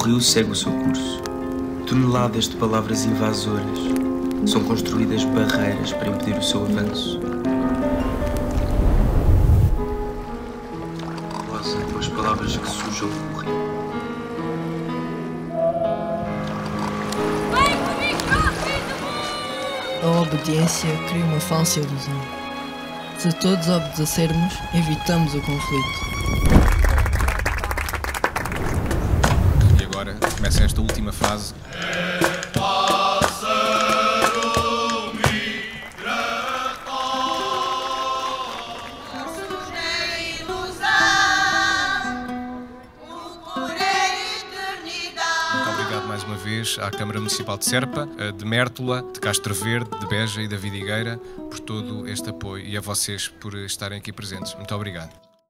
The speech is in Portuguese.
rio segue o seu curso. Toneladas de palavras invasoras são construídas barreiras para impedir o seu avanço. Rosa com as palavras que sujam o rio. A obediência cria uma falsa ilusão. Se todos obedecermos, evitamos o conflito. E agora começa esta última fase. Mais uma vez à Câmara Municipal de Serpa, de Mértola, de Castro Verde, de Beja e da Vidigueira por todo este apoio e a vocês por estarem aqui presentes. Muito obrigado.